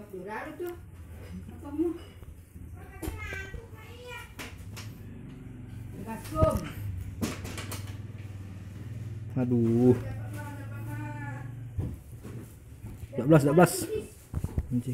Aduh. 12 anjing.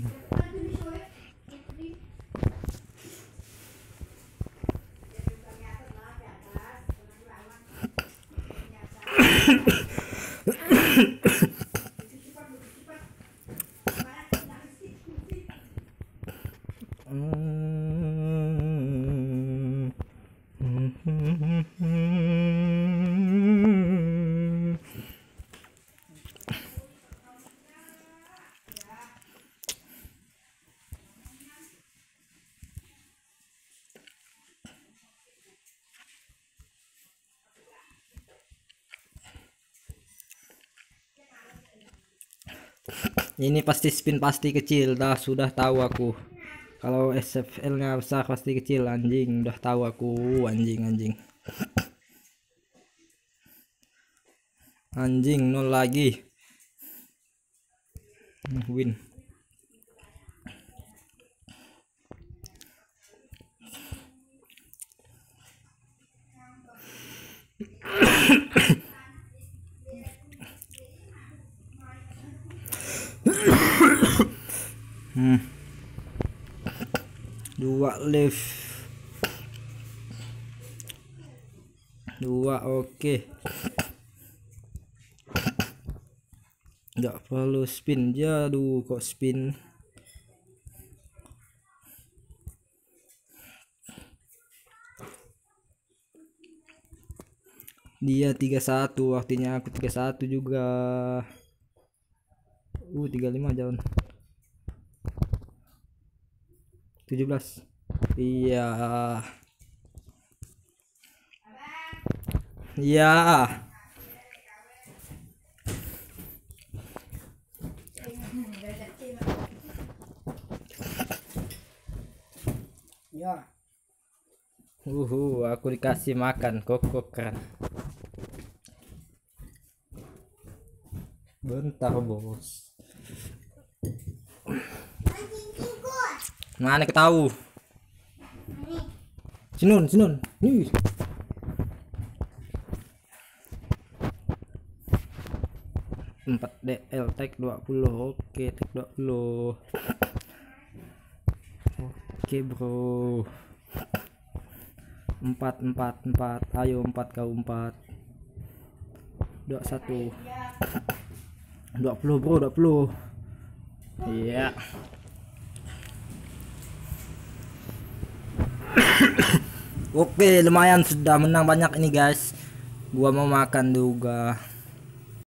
Ini pasti spin pasti kecil, sudah tahu aku. Kalau SFL nya besar pasti kecil, anjing, udah tahu aku, anjing. Anjing, 0 lagi. Win. Dua lift. 2 oke. Nggak perlu spin ya, aduh kok spin. Dia 31, waktunya aku 31 juga. 35 jalan. 17. Iya. Iya. Ya. Aku dikasih makan kokokan. Bentar, bos. Mana ketahu? Sinun. Nih. Empat DL tag 20. Oke, tag 20. Oke, bro. 4. Ayo 4 kau 4. 21. 20, bro, 20. Iya. Oke, lumayan sudah menang banyak ini, guys. Gua mau makan juga.